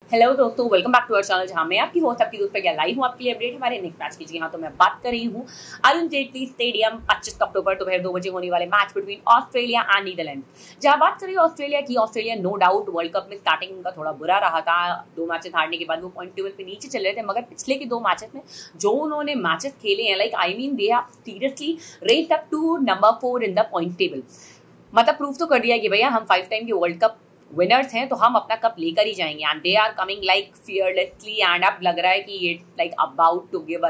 Hello दोस्तों, welcome back to our channel जहां मैं आपकी होस्ट आपकी दोस्त प्रज्ञा लाइव हूं आपके लिए अपडेट हमारे नेक्स्ट मैच की। जी हां, तो मैं बात कर रही हूं अरुण जेटली स्टेडियम 25 अक्टूबर दोपहर 2 बजे होने वाले match between Australia and Netherland. जहां बात करें ऑस्ट्रेलिया की, Australia no doubt world cup में स्टार्टिंग उनका थोड़ा बुरा रहा था। 2 मैचेस हारने के बाद वो पॉइंट टेबल पे नीचे चल रहे थे, मगर पिछले के 2 मैचेस में जो उन्होंने मैचेस खेले हैं, like I mean they have seriously raced up to number 4 in the point table. मतलब प्रूफ तो कर दिया कि भैया हम 5 टाइम के वर्ल्ड कप विनर्स हैं, तो हम अपना कप लेकर ही जाएंगे। And they are coming like fearlessly, and अब लग रहा है कि it's like about to give a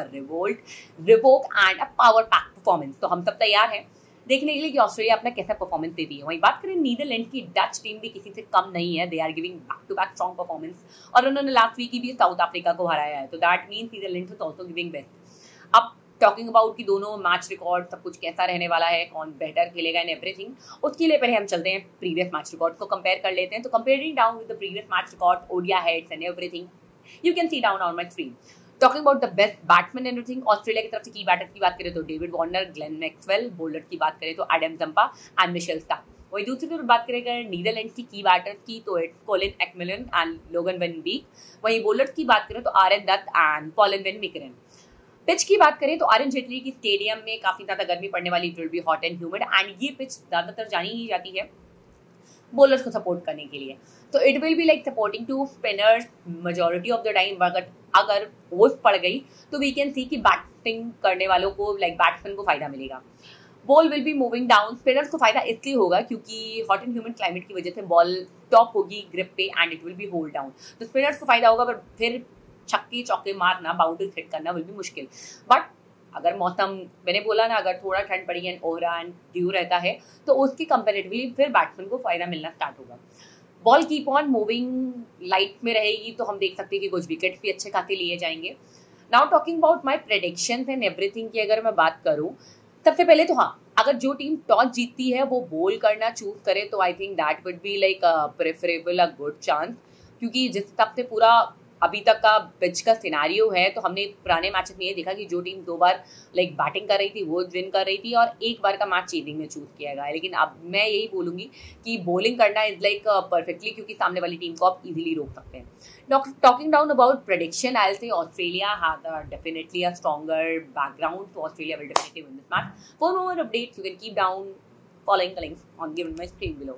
revoke and a power pack performance. तो हम सब तैयार हैं देखने के लिए कि ऑस्ट्रेलिया अपना कैसा परफॉर्मेंस देती है। वहीं बात करें नीदरलैंड की, डच टीम भी किसी से कम नहीं है। They are giving back to back strong performance और उन्होंने लास्ट वीक भी साउथ अफ्रीका को हराया है, तो that means Netherland is also giving best. अब टॉकिंग अबाउट कि दोनों मैच रिकॉर्ड सब कुछ कैसा रहने वाला है, कौन बेटर खेलेगा इन एवरीथिंग, उसके लिए पहले हम चलते हैं प्रीवियस मैच रिकॉर्ड को कंपेयर कर लेते हैं। तो comparing down with the previous match record, ओडिया heads and everything you can see down on my screen. Talking about the best batsman everything, Australia की तरफ से की बैटर की बात करें तो David Warner, Glenn Maxwell, bowler की बात करें तो Adam Zampa and Mitchell Starc. वही दूसरी तरफ बात करें अगर नीदरलैंड की बैटर्स की तो it's Colin Ackermann and Logan van Beek. वहीं बॉलर्स की बात करें तो Aryan Dutt and Colin van Meekeren. Pitch की बात करें तो अरुण जेटली की स्टेडियम में काफी ज्यादा गर्मी पड़ने वाली, it will be hot and humid, and ये पिच ज्यादातर जानी ही जाती है बॉलर्स को सपोर्ट करने के लिए। तो it will be like supporting to spinners majority of the time. अगर ओस पड़ गई तो वी कैन सी कि बैटिंग करने वालों को लाइक बैट्समैन को फायदा मिलेगा। Ball will be moving down, spinners को फायदा इसलिए होगा क्योंकि हॉट एंड ह्यूमिड क्लाइमेट की वजह से बॉल टॉप होगी ग्रिप पे and it will be hold down, तो स्पिनर्स को फायदा होगा। पर फिर छक्के चौके मारना, बाउंड्री हिट करना विल बी मुश्किल। बट अगर मौसम, मैंने बोला ना, अगर थोड़ा ठंड पड़ी एंड ओहरा एंड ड्यू रहता है तो उसकी कंपेरेटिवली फिर बैट्समैन को फायदा मिलना स्टार्ट होगा। Ball keep on moving light में रहेगी तो हम देख सकते हैं कि कुछ विकेट भी अच्छे खाते लिए जाएंगे। Now talking about my predictions and everything की अगर मैं बात करूं, सबसे पहले तो हाँ, अगर जो टीम टॉस जीतती है वो बोल करना चूज करे तो I think that would be like preferable, a good chance. क्योंकि जिस हिसाब से पूरा अभी तक का पिच का सिनारियो है, तो हमने पुराने मैचेस में ये देखा कि जो टीम 2 बार लाइक बैटिंग कर रही थी वो विन कर रही थी और 1 बार का मैच चेजिंग में चूज किया गया है। लेकिन अब मैं यही बोलूंगी कि बॉलिंग करना इज लाइक परफेक्टली, क्योंकि सामने वाली टीम को आप इजीली रोक सकते हैं। Talking down about prediction, I will say Australia has definitely a stronger background, so Australia will definitely win this match. For more updates, you can keep down following the links on given my screen below.